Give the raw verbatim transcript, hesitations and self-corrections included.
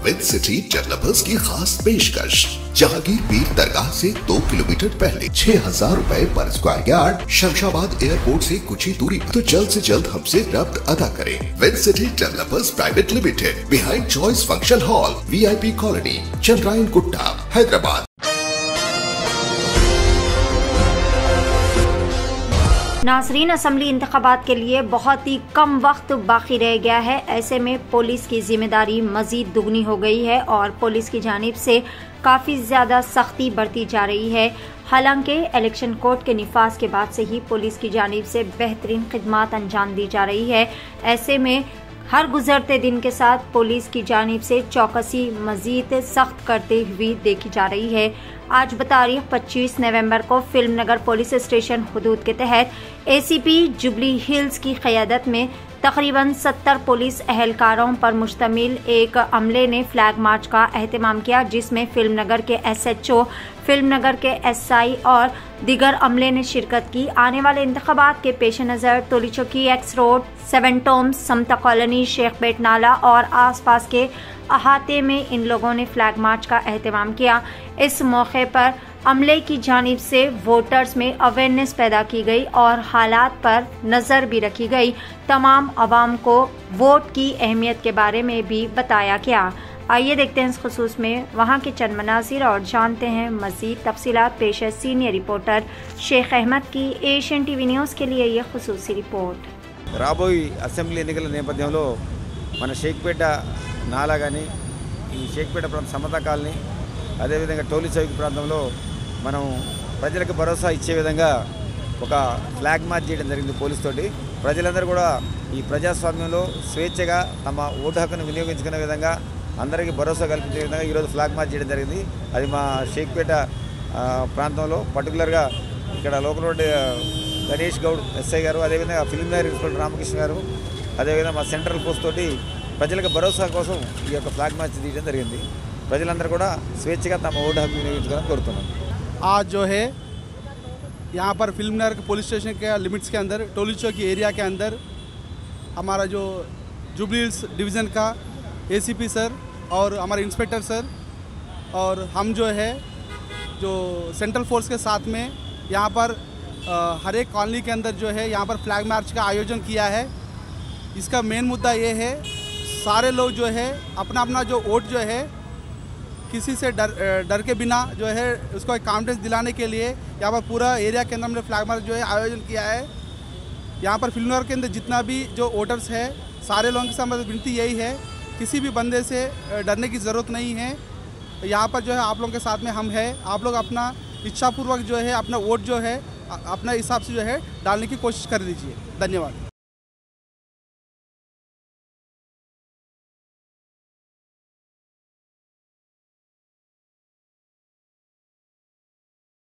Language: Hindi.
विद सिटी डेवलपर्स की खास पेशकश। जहांगीर पीर दरगाह से दो किलोमीटर पहले छह हजार रूपए पर स्क्वायर यार्ड, शमशाबाद एयरपोर्ट से कुछ ही दूरी पर। तो जल्द से जल्द हमसे रब्त अदा करें। With city developers private limited, behind choice function hall, VIP colony, Chandrayan Gutta, Hyderabad. नाज़रीन, असम्बली इंतखाबात के लिए बहुत ही कम वक्त बाकी रह गया है। ऐसे में पुलिस की जिम्मेदारी मजीद दुगनी हो गई है और पुलिस की जानिब से काफ़ी ज़्यादा सख्ती बरती जा रही है। हालांकि इलेक्शन कोड के निफाज के बाद से ही पुलिस की जानिब से बेहतरीन खिदमात अंजाम दी जा रही है। ऐसे में हर गुजरते दिन के साथ पुलिस की जानिब से चौकसी मजीद सख्त करते हुए देखी जा रही है। आज बतारीख पच्चीस नवंबर को फिल्म नगर पुलिस स्टेशन हुदूद के तहत एसीपी जुबली हिल्स की क़यादत में तकरीबन सत्तर पुलिस एहलकारों पर मुश्तमिल एक अमले ने फ्लैग मार्च का एहतमाम किया, जिसमें फिल्म नगर के एसएचओ, फिल्म नगर के एसआई और दीगर अमले ने शिरकत की। आने वाले इंतखाबात के पेश नज़र Tolichowki X road, seven tombs, Samata colony, Shaikpet नाला और आसपास के अहाते में इन लोगों ने फ्लैग मार्च का एहतमाम किया। इस मौके पर अमले की जानिब से वोटर्स में अवेयरनेस पैदा की गई और हालात पर नज़र भी रखी गई। तमाम अवाम को वोट की अहमियत के बारे में भी बताया गया। आइए देखते हैं इस खुसूस में वहाँ के चंद मनाजिर और जानते हैं मज़ीद तफसीलात। पेश है सीनियर रिपोर्टर शेख अहमद की एशियन टीवी न्यूज़ के लिए ये खुसूसी रिपोर्ट। రాబోయే అసెంబ్లీ ఎన్నికల నేపథ్యంలో మన షేక్పేట నాలా కానీ ఈ షేక్పేట ప్రాంత సమతా కాలనీ అదేవిధంగా టోలీ చౌక్ ప్రాంతంలో మనం ప్రజలకు భరోసా ఇచ్చే విధంగా ఒక ఫ్లాగ్ మార్చ్ చేయడం జరిగింది పోలీస్ తోటి। ప్రజలందరూ కూడా ఈ ప్రజాస్వామ్యంలో స్వేచ్ఛగా తమ ఓటు హక్కును వినియోగించుకునే విధంగా అందరికీ భరోసా కల్పించే విధంగా ఈరోజు ఫ్లాగ్ మార్చ్ చేయడం జరిగింది। అది మా షేక్పేట ప్రాంతంలో పర్టికులర్గా ఇక్కడ local road Ganesh Goud SI గారు, అదేవిధంగా ఫిల్మ్ నగర్ ఇన్స్పెక్టర్ రామకృష్ణ గారు, అదేవిధంగా మా సెంట్రల్ పోస్ట్ తోటి ప్రజలకు భరోసా కోసం ఈ యొక్క ఫ్లాగ్ మార్చ్ తీయడం జరిగింది। ప్రజలందరూ కూడా స్వేచ్ఛగా తమ ఓటు హక్కు వినియోగించుకోవాలని కోరుతున్నాం। आज जो है यहाँ पर फिल्म नगर के पुलिस स्टेशन के लिमिट्स के अंदर टोली चौकी एरिया के अंदर हमारा जो जुबली हिल्स डिवीज़न का एसीपी सर और हमारे इंस्पेक्टर सर और हम जो है जो सेंट्रल फोर्स के साथ में यहाँ पर आ, हर एक कॉलोनी के अंदर जो है यहाँ पर फ्लैग मार्च का आयोजन किया है। इसका मेन मुद्दा ये है, सारे लोग जो है अपना अपना जो वोट जो है किसी से डर डर के बिना जो है उसको एक कॉन्फिडेंस दिलाने के लिए यहाँ पर पूरा एरिया के अंदर हमने फ्लैग मार्च जो है आयोजन किया है। यहाँ पर फिल्म नगर के अंदर जितना भी जो वोटर्स है सारे लोगों के साथ विनती यही है, किसी भी बंदे से डरने की ज़रूरत नहीं है। यहाँ पर जो है आप लोगों के साथ में हम हैं, आप लोग अपना इच्छापूर्वक जो है अपना वोट जो है अपना हिसाब से जो है डालने की कोशिश कर दीजिए। धन्यवाद।